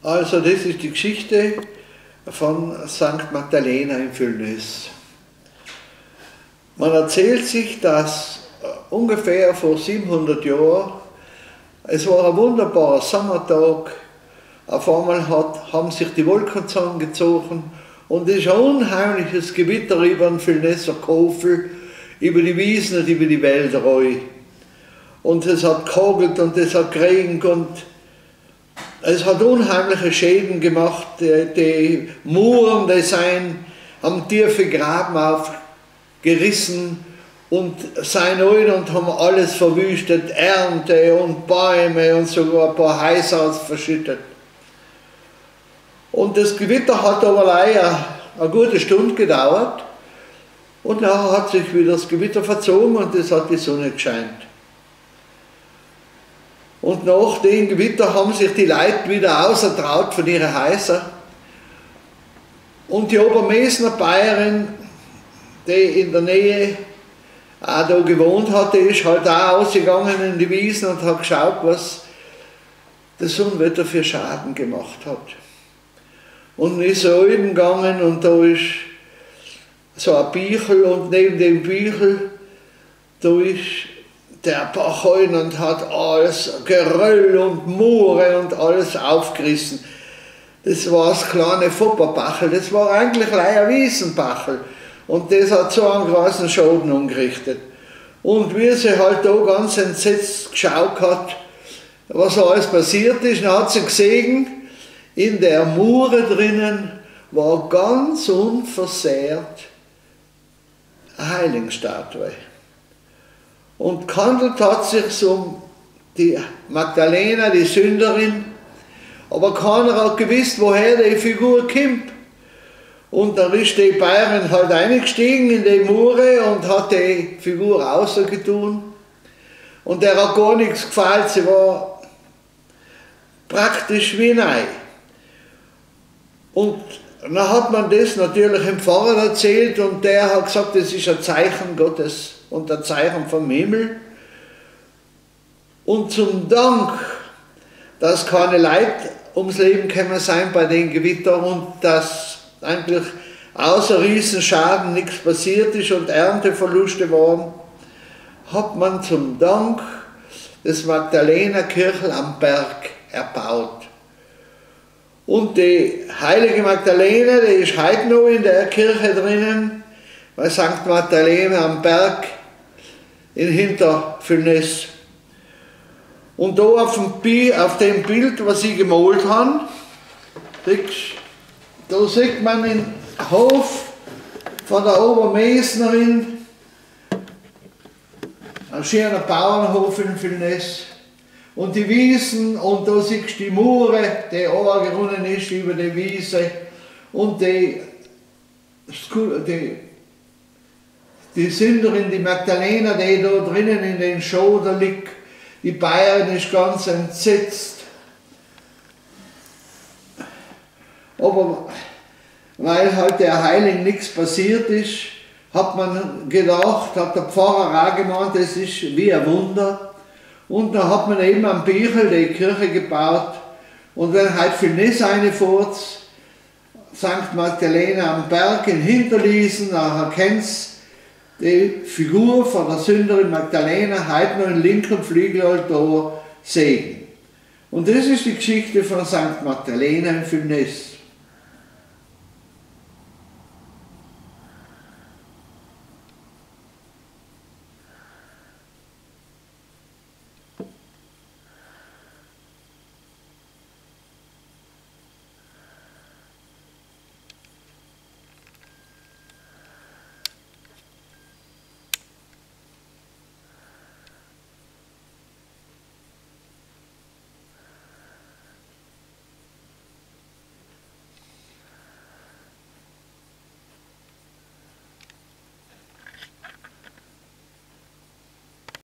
Also das ist die Geschichte von St. Magdalena in Villnös. Man erzählt sich, dass ungefähr vor 700 Jahren, es war ein wunderbarer Sommertag, auf einmal haben sich die Wolken zusammengezogen und es ist ein unheimliches Gewitter über den Villnöser Kofel, über die Wiesen und über die Wälder rein. Und es hat gehagelt und es hat geregnet und es hat unheimliche Schäden gemacht. Die Muren, haben tiefe Graben aufgerissen und seien rein und haben alles verwüstet, Ernte und Bäume und sogar ein paar Häuser verschüttet. Und das Gewitter hat aber leider eine gute Stunde gedauert und nachher hat sich wieder das Gewitter verzogen und es hat die Sonne gescheint. Und nach dem Gewitter haben sich die Leute wieder ausgetraut von ihren Häusern. Und die Obermesner Bayerin, die in der Nähe auch da gewohnt hat, die ist halt auch ausgegangen in die Wiesen und hat geschaut, was das Unwetter für Schaden gemacht hat. Und ist so gegangen und da ist so ein Bichel und neben dem Bichel, da ist der Bach rein und hat alles, Geröll und Moore und alles aufgerissen. Das war das kleine Fopperbachel, das war eigentlich ein Wiesenbachel. Und das hat so einen großen Schaden angerichtet. Und wie sie halt da ganz entsetzt geschaut hat, was alles passiert ist, dann hat sie gesehen, in der Mure drinnen war ganz unversehrt eine Heiligenstatue. Und gehandelt hat sich um die Magdalena, die Sünderin, aber keiner hat gewusst, woher die Figur kommt. Und dann ist die Bayerin halt eingestiegen in die Mure und hat die Figur rausgetun. Und der hat gar nichts gefallen, sie war praktisch wie neu. Und dann hat man das natürlich dem Pfarrer erzählt und der hat gesagt, das ist ein Zeichen Gottes und ein Zeichen vom Himmel. Und zum Dank, dass keine Leute ums Leben gekommen sind bei den Gewittern und dass eigentlich außer Riesenschaden nichts passiert ist und Ernteverluste waren, hat man zum Dank das Magdalena-Kirchel am Berg erbaut. Und die heilige Magdalena, die ist heute noch in der Kirche drinnen, bei St. Magdalena am Berg in Hintervillnös. Und da auf dem Bild, was ich gemalt habe, da sieht man den Hof von der Obermesnerin, ein schöner Bauernhof in Villnös. Und die Wiesen, und da siehst du die Mure, die angerunnen ist über die Wiese. Und die Sünderin, die Magdalena, die da drinnen in den Schoder liegt, die Bayerin ist ganz entsetzt. Aber weil halt der Heiligen nichts passiert ist, hat man gedacht, hat der Pfarrer auch gemeint, das ist wie ein Wunder. Und dann hat man eben am Bichel die Kirche gebaut. Und wenn halt Villnös reinfährt, St. Magdalena am Berg in Hinterliesen, dann erkennt's die Figur von der Sünderin Magdalena heute noch im linken Flügelaltar sehen. Und das ist die Geschichte von St. Magdalena in Villnös.